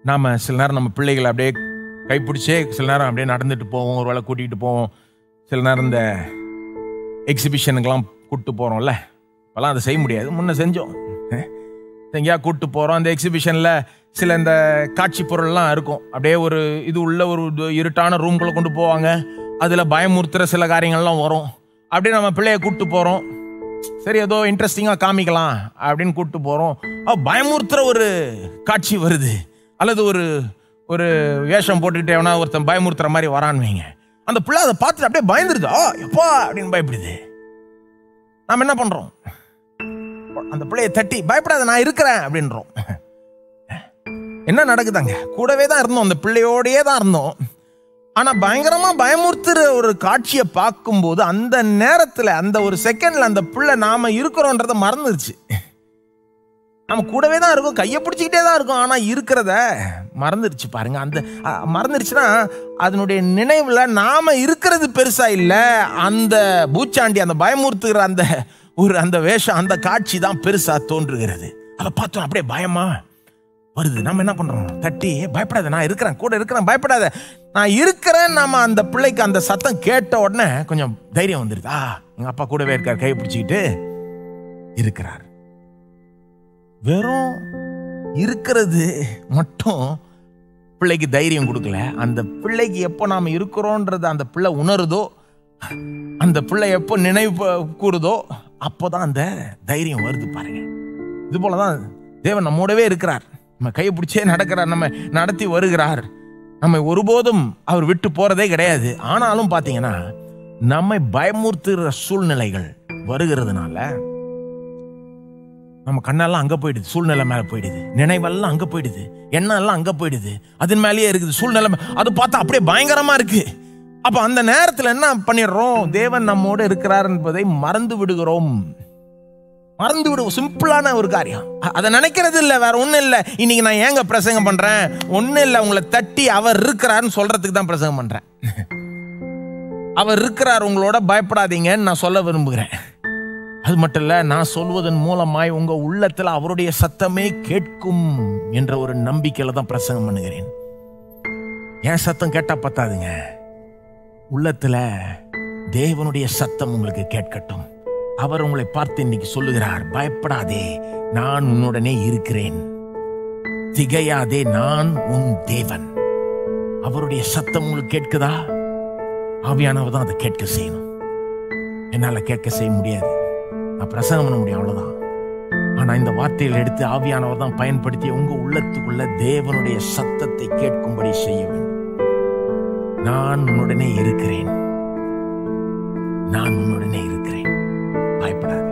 நாம் சில நேரம் நம்ம பிள்ளைகளை அப்படியே கைப்பிடிச்சே சில நேரம் அப்படியே நடந்துட்டு போவோம், ஒரு வேளை கூட்டிகிட்டு போவோம். சில நேரம் இந்த எக்ஸிபிஷனுக்கெல்லாம் கூப்பிட்டு போகிறோம்ல, இப்போலாம் அதை செய்ய முடியாது, முன்ன செஞ்சோம். எங்கேயா கூப்பிட்டு போகிறோம், அந்த எக்ஸிபிஷனில் சில இந்த காட்சி பொருள்லாம் இருக்கும். அப்படியே ஒரு இது உள்ள ஒரு இருட்டான ரூம்குள்ளே கொண்டு போவாங்க. அதில் பயமுறுத்துகிற சில காரியங்கள்லாம் வரும். அப்படியே நம்ம பிள்ளைய கூப்பிட்டு போகிறோம், சரி ஏதோ இன்ட்ரெஸ்டிங்காக காமிக்கலாம் அப்படின்னு கூப்பிட்டு போகிறோம். பயமுறுத்துகிற ஒரு காட்சி வருது, அல்லது ஒரு ஒரு வேஷம் போட்டுக்கிட்டு எவனா ஒருத்தன் பயமுறுத்துற மாதிரி வரான்னு வைங்க. அந்த பிள்ளை அதை பார்த்துட்டு அப்படியே பயந்துருது, எப்பா அப்படின்னு பயப்படுது. நாம் என்ன பண்ணுறோம்? அந்த பிள்ளையை தட்டி, பயப்படாத நான் இருக்கிறேன் அப்படின்றோம். என்ன நடக்குதாங்க? கூடவே தான் இருந்தோம், அந்த பிள்ளையோடையே தான் இருந்தோம். ஆனால் பயங்கரமாக பயமுறுத்துற ஒரு காட்சியை பார்க்கும்போது அந்த நேரத்தில், அந்த ஒரு செகண்டில் அந்த பிள்ளை நாம் இருக்கிறோன்றதை மறந்துருச்சு. நம்ம கூடவே தான் இருக்கும், கையை பிடிச்சிக்கிட்டே தான் இருக்கும், ஆனால் இருக்கிறத மறந்துருச்சு பாருங்க. அந்த மறந்துருச்சுன்னா அதனுடைய நினைவில் நாம் இருக்கிறது பெருசா இல்லை, அந்த பூச்சாண்டி, அந்த பயமுறுத்துகிற அந்த ஒரு அந்த வேஷம், அந்த காட்சி தான் பெருசா தோன்றுகிறது. அதை பார்த்தோம் அப்படியே பயமா வருது. நம்ம என்ன பண்றோம்? தட்டி, பயப்படாத நான் இருக்கிறேன், கூட இருக்கிறேன், பயப்படாத நான் இருக்கிறேன். நம்ம அந்த பிள்ளைக்கு அந்த சத்தம் கேட்ட உடனே கொஞ்சம் தைரியம் வந்துருது. எங்க அப்பா கூடவே இருக்கார், கையை பிடிச்சிக்கிட்டு இருக்கிறார். வெறும் இருக்கிறது மட்டும் பிள்ளைக்கு தைரியம் கொடுக்கல. அந்த பிள்ளைக்கு எப்போ நாம இருக்கிறோன்றது அந்த பிள்ளை உணருதோ, அந்த பிள்ளை எப்போ நினைவு கூறுதோ, அப்போதான் அந்த தைரியம் வருது பாருங்க. இது போலதான் தேவன் நம்மோடவே இருக்கிறார், நம்ம கையை பிடிச்சே நடக்கிறார், நம்ம நடத்தி வருகிறார். நம்ம ஒருபோதும் அவர் விட்டு போறதே கிடையாது. ஆனாலும் பாத்தீங்கன்னா நம்மை பயமுறுத்துகிற சூழ்நிலைகள் வருகிறதுனால நம்ம கண்ணெல்லாம் அங்க போயிடுது, சூழ்நிலை மேல போயிடுது, நினைவெல்லாம் அங்க போயிடுது, எண்ணம் எல்லாம் அங்க போயிடுது, அதன் மேலேயே இருக்குது சூழ்நிலை. அது பார்த்தா அப்படியே பயங்கரமா இருக்கு. அப்ப அந்த நேரத்தில் என்ன பண்ணிடுறோம்? தேவன் நம்மோடு இருக்கிறார் என்பதை மறந்து விடுகிறோம். மறந்து விடுவோம். சிம்பிளான ஒரு காரியம், அதை நினைக்கிறது இல்லை, வேற ஒன்றும் இல்லை. இன்னைக்கு நான் ஏங்க பிரசங்கம் பண்றேன்? ஒன்றும் இல்லை, உங்களை தட்டி அவர் இருக்கிறாருன்னு சொல்றதுக்கு தான் பிரசங்கம் பண்றேன். அவர் இருக்கிறார் உங்களோட, பயப்படாதீங்கன்னு நான் சொல்ல விரும்புகிறேன். அது மட்டும் இல்ல, நான் சொல்வதன் மூலமாய் உங்க உள்ளத்துல அவருடைய சத்தமே கேட்கும் என்ற ஒரு நம்பிக்கையில தான் பிரசங்கம் பண்ணுகிறேன். என் சத்தம் கேட்டா பத்தாதுங்க, உள்ளத்துல தேவனுடைய சத்தம் உங்களுக்கு கேட்கட்டும். அவர் உங்களை பார்த்து இன்னைக்கு சொல்லுகிறார், பயப்படாதே நான் உன்னுடனே இருக்கிறேன், திகையாதே நான் உன் தேவன். அவருடைய சத்தம் உங்களுக்கு கேட்குதா? ஆவியானவர் தான் அதை கேட்க செய்யணும். என்னால கேட்க செய்ய முடியாது, நான் பிரசங்கம் பண்ண முடியும், அவ்வளவுதான். ஆனா இந்த வார்த்தையில் எடுத்து ஆவியானவர் தான் பயன்படுத்தி உங்க உள்ளத்துக்குள்ள தேவனுடைய சத்தத்தை கேட்கும்படி செய்ய வேண்டும். நான் உன்னுடனே இருக்கிறேன், நான் உன்னுடனே இருக்கிறேன், பயப்படாத.